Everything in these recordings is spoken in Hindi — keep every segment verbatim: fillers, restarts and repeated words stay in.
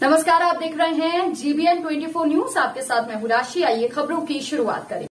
नमस्कार, आप देख रहे हैं जीबीएन चौबीस न्यूज। आपके साथ मैं हूं राशि। आइए खबरों की शुरुआत करें।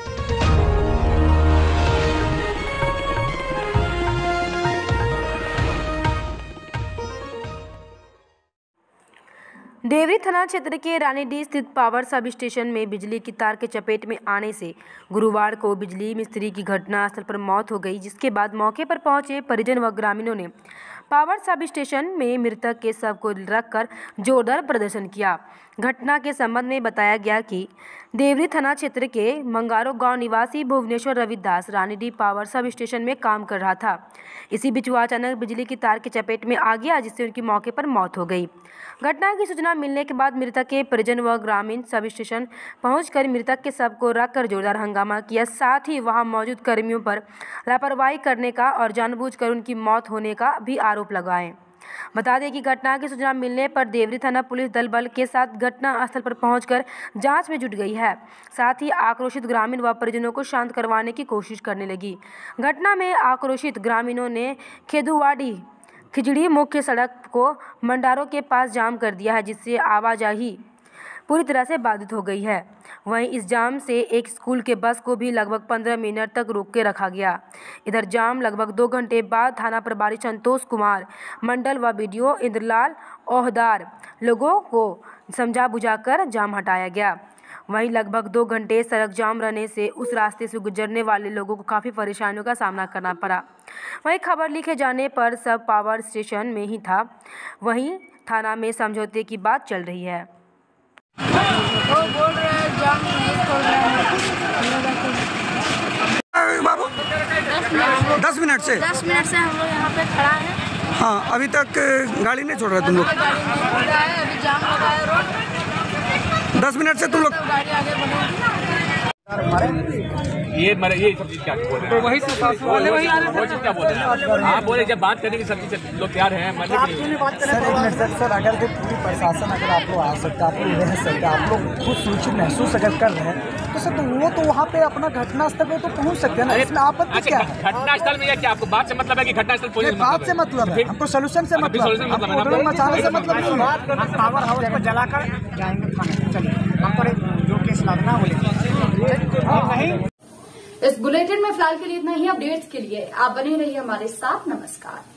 देवरी थाना क्षेत्र के रानीडीह स्थित पावर सब स्टेशन में बिजली की तार के चपेट में आने से गुरुवार को बिजली मिस्त्री की घटनास्थल पर मौत हो गई, जिसके बाद मौके पर पहुंचे परिजन व ग्रामीणों ने पावर सब स्टेशन में मृतक के शव को रखकर जोरदार प्रदर्शन किया। घटना के संबंध में बताया गया कि देवरी थाना क्षेत्र के मंगारो गांव निवासी Bhubaneswar Ravidas Ranidih power sub station में काम कर रहा था। इसी बीच वह अचानक बिजली की तार के चपेट में आ गया, जिससे उनकी मौके पर मौत हो गई। घटना की सूचना मिलने के बाद मृतक के परिजन व ग्रामीण सब स्टेशन पहुंचकर मृतक के शव को रखकर जोरदार हंगामा किया। साथ ही वहां मौजूद कर्मियों पर लापरवाही करने का और जानबूझकर उनकी मौत होने का भी आरोप लगाए। बता दें कि घटना की सूचना मिलने पर देवरी थाना पुलिस दल बल के साथ घटना स्थल पर पहुंचकर जांच में जुट गई है। साथ ही आक्रोशित ग्रामीण व परिजनों को शांत करवाने की कोशिश करने लगी। घटना में आक्रोशित ग्रामीणों ने खेदुवाडी खिजड़ी मुख्य सड़क को मंडारों के पास जाम कर दिया है, जिससे आवाजाही पूरी तरह से बाधित हो गई है। वहीं इस जाम से एक स्कूल के बस को भी लगभग पंद्रह मिनट तक रोक के रखा गया। इधर जाम लगभग दो घंटे बाद थाना प्रभारी संतोष कुमार मंडल व बीडीओ इंद्रलाल ओहदार लोगों को समझा बुझाकर जाम हटाया गया। वहीं लगभग दो घंटे सड़क जाम रहने से उस रास्ते से गुजरने वाले लोगों को काफ़ी परेशानियों का सामना करना पड़ा। वहीं खबर लिखे जाने पर सब पावर स्टेशन में ही था। वहीं थाना में समझौते की बात चल रही है। वो बोल रहे हैं जाम नहीं खोल रहे हैं। बाबू दस मिनट से दस मिनट से हम लोग यहाँ पे खड़ा है। हाँ, अभी तक गाड़ी नहीं छोड़ रहे तुम लोग? गाड़ी नहीं छोड़ रहा है, अभी जाम लगा है रोड। दस मिनट से तुम लोग गाड़ी आगे बढ़ेगी। ये मरे ये सब चीज क्या बोल रहे हैं? वही बोले वही वो चीज क्या बोल रहे हैं? आप बोले जब बात करने की सब चीज लोग तैयार हैं मरने के लिए। सर एक मिनट सर सर अगर वो पूरी प्रशासन अगर आप लोग आ सकते आप लोग रह सकते आप लोग खुद सुरक्षित महसूस अगर कर रहे हैं तो सर तो वो तो वहाँ पे अपना घटनास्थल पे तो पहुँच सकते हैं ना। इसमें आपत्ति क्या है? घटनास्थल में क्या आपको बात से मतलब है कि घटनास्थल पुलिस बात से मतलब है, हमको सोल्यूशन से मतलब है, हमको उधर मचाने से मतलब नहीं है। हम पावर हाउस को जलाकर जाएंगे थाने। चलिए हम पर जो केस लगना है वो नहीं। इस बुलेटिन में फिलहाल के लिए इतना ही। अपडेट्स के लिए आप बने रहिए हमारे साथ। नमस्कार।